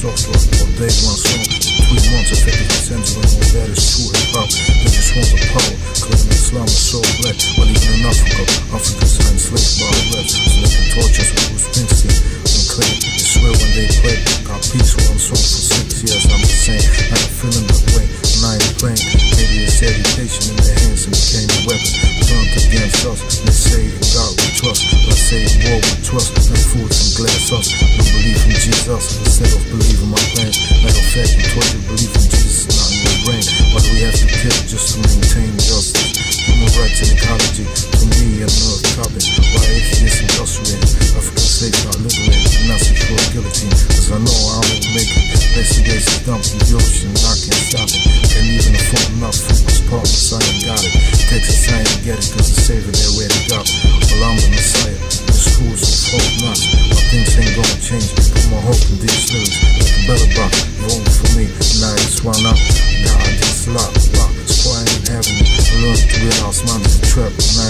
soft rock all day one song. Between months of 50% when all that is true hip-hop. They just want the power, claiming Islam is so black. But even in Africa, Africans are enslaved by the reps. So they can torture us with Bruce Springsteen and claim they swear when they play. Got peace one song for 6 years, I'm the same. I ain't feeling that way, and I ain't playing. Maybe it's education in their hands and became a weapon. Turned against us, they say in God we trust. But I say in war we trust, and foods and glass us. No believe in Jesus, instead of believing my plan. Matter of fact, we taught you believe in Jesus, not in your brain. Why do we have to kill just to maintain justice? Human rights and ecology, to me, another topic. Why atheists incarcerated? African slaves are liberated, and not secure guillotine. Cause I know I won't make it. Investigates is dumped in the ocean, I can't stop it. And even if I'm not from this partners, I ain't got it. Texas, I ain't get it, cause the savior there where they got it. Well, I'm the Messiah, the schools of hope not. My things ain't gonna change, put my hope in these lyrics. Like a better box, vote for me, now it's why not. Now I just lock, it's why I ain't having it. I learned to realize mine is a trap,